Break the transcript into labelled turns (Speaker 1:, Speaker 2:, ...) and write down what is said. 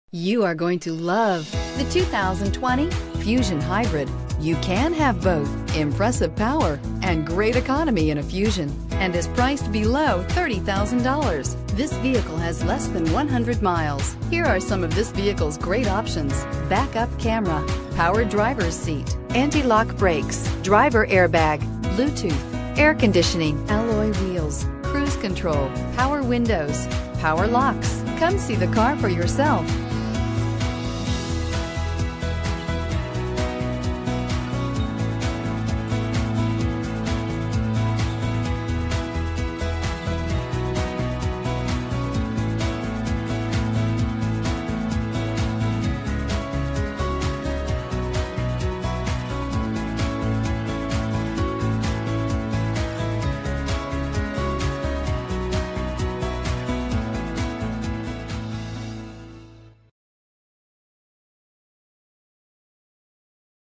Speaker 1: You are going to love the 2020 Fusion Hybrid. You can have both impressive power and great economy in a Fusion, and is priced below $30,000. This vehicle has less than 100 miles. Here are some of this vehicle's great options: backup camera, power driver's seat, anti-lock brakes, driver airbag, Bluetooth, air conditioning, alloy wheels, cruise control, power windows, power locks. Come see the car for yourself.